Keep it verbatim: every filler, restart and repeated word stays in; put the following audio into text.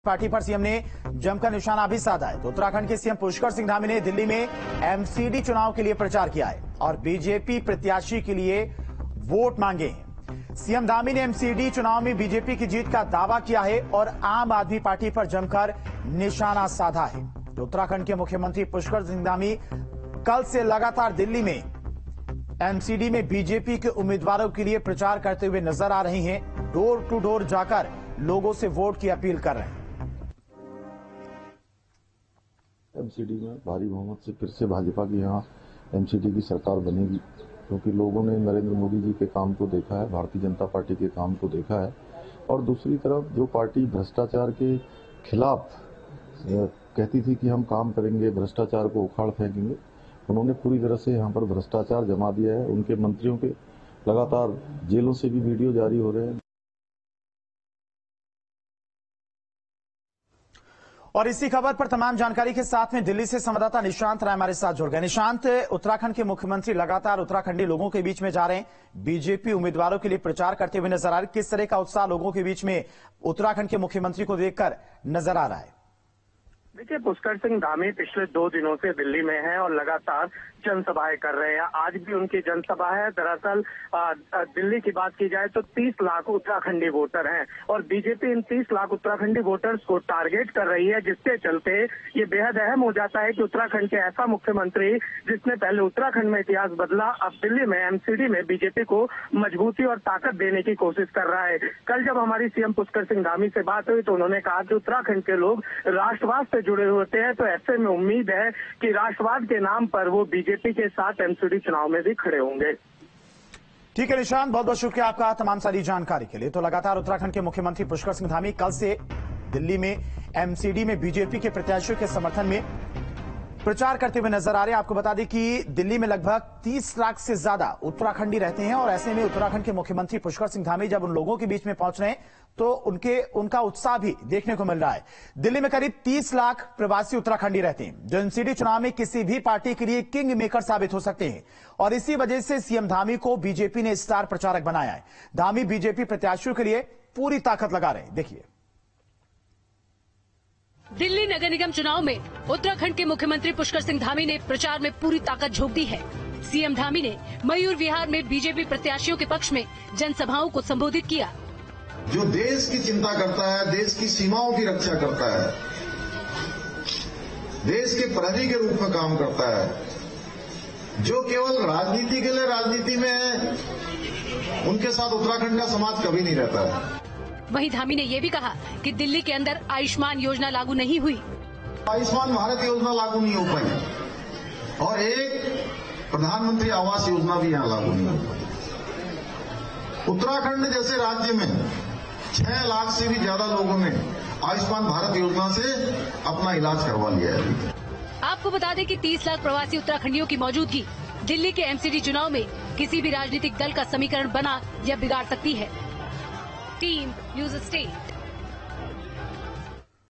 Party पर CM ने जमकर निशाना भी साधा है। तो उत्तराखंड के सीएम पुष्कर सिंह धामी ने दिल्ली में एमसीडी चुनाव के लिए प्रचार किया है और बीजेपी प्रत्याशी के लिए वोट मांगे हैं। सीएम धामी ने एमसीडी चुनाव में बीजेपी की जीत का दावा किया है और आम आदमी पार्टी पर जमकर निशाना साधा है। तो उत्तराखंड के मुख्यमंत्री पुष्कर सिंह धामी कल से लगातार दिल्ली में एमसीडी में बीजेपी के उम्मीदवारों के लिए प्रचार करते हुए नजर आ रही हैं। डोर टू डोर जाकर लोगों से वोट की अपील कर रहे हैं। एमसीडी में भारी बहुमत से फिर से भाजपा की यहाँ एमसीडी की सरकार बनेगी, क्योंकि लोगों ने नरेंद्र मोदी जी के काम को देखा है, भारतीय जनता पार्टी के काम को देखा है। और दूसरी तरफ जो पार्टी भ्रष्टाचार के खिलाफ कहती थी कि हम काम करेंगे, भ्रष्टाचार को उखाड़ फेंकेंगे, उन्होंने पूरी तरह से यहाँ पर भ्रष्टाचार जमा दिया है। उनके मंत्रियों के लगातार जेलों से भी वीडियो जारी हो रहे हैं। और इसी खबर पर तमाम जानकारी के साथ में दिल्ली से संवाददाता निशांत राय हमारे साथ जुड़ गए। निशांत, उत्तराखंड के मुख्यमंत्री लगातार उत्तराखंडी लोगों के बीच में जा रहे हैं, बीजेपी उम्मीदवारों के लिए प्रचार करते हुए नजर आ रहे हैं। किस तरह का उत्साह लोगों के बीच में उत्तराखंड के मुख्यमंत्री को देखकर नजर आ रहा है? देखिए, पुष्कर सिंह धामी पिछले दो दिनों से दिल्ली में हैं और लगातार जनसभाएं कर रहे हैं। आज भी उनकी जनसभा है। दरअसल दिल्ली की बात की जाए तो तीस लाख उत्तराखंडी वोटर हैं और बीजेपी इन तीस लाख उत्तराखंडी वोटर्स को टारगेट कर रही है, जिसके चलते ये बेहद अहम हो जाता है कि उत्तराखंड के ऐसा मुख्यमंत्री जिसने पहले उत्तराखंड में इतिहास बदला, अब दिल्ली में एमसीडी में बीजेपी को मजबूती और ताकत देने की कोशिश कर रहा है। कल जब हमारी सीएम पुष्कर सिंह धामी से बात हुई तो उन्होंने कहा कि उत्तराखंड के लोग राष्ट्रवाद से जुड़े होते हैं, तो ऐसे में उम्मीद है कि राष्ट्रवाद के नाम पर वो बीजेपी के साथ एमसीडी चुनाव में भी खड़े होंगे। ठीक है निशांत, बहुत बहुत शुक्रिया आपका तमाम सारी जानकारी के लिए। तो लगातार उत्तराखंड के मुख्यमंत्री पुष्कर सिंह धामी कल से दिल्ली में एमसीडी में बीजेपी के प्रत्याशियों के समर्थन में प्रचार करते हुए नजर आ रहे हैं। आपको बता दें कि दिल्ली में लगभग तीस लाख से ज्यादा उत्तराखंडी रहते हैं और ऐसे में उत्तराखंड के मुख्यमंत्री पुष्कर सिंह धामी जब उन लोगों के बीच में पहुंच रहे हैं तो उनके उनका उत्साह भी देखने को मिल रहा है। दिल्ली में करीब तीस लाख प्रवासी उत्तराखंडी रहते हैं जो एमसीडी चुनाव में किसी भी पार्टी के लिए किंग मेकर साबित हो सकते हैं और इसी वजह से सीएम धामी को बीजेपी ने स्टार प्रचारक बनाया है। धामी बीजेपी प्रत्याशियों के लिए पूरी ताकत लगा रहे हैं। देखिए, दिल्ली नगर निगम चुनाव में उत्तराखंड के मुख्यमंत्री पुष्कर सिंह धामी ने प्रचार में पूरी ताकत झोंक दी है। सीएम धामी ने मयूर विहार में बीजेपी प्रत्याशियों के पक्ष में जनसभाओं को संबोधित किया। जो देश की चिंता करता है, देश की सीमाओं की रक्षा करता है, देश के प्रहरी के रूप में काम करता है, जो केवल राजनीति के लिए राजनीति में है, उनके साथ उत्तराखंड का समाज कभी नहीं रहता है। वहीं धामी ने ये भी कहा कि दिल्ली के अंदर आयुष्मान योजना लागू नहीं हुई। आयुष्मान भारत योजना लागू नहीं हो पाई और एक प्रधानमंत्री आवास योजना भी यहाँ लागू नहीं हो पाई। उत्तराखंड जैसे राज्य में छह लाख से भी ज्यादा लोगों ने आयुष्मान भारत योजना से अपना इलाज करवा लिया है। आपको बता दें कि तीस लाख प्रवासी उत्तराखंडियों की मौजूदगी दिल्ली के एमसीडी चुनाव में किसी भी राजनीतिक दल का समीकरण बना या बिगाड़ सकती है। Team news state.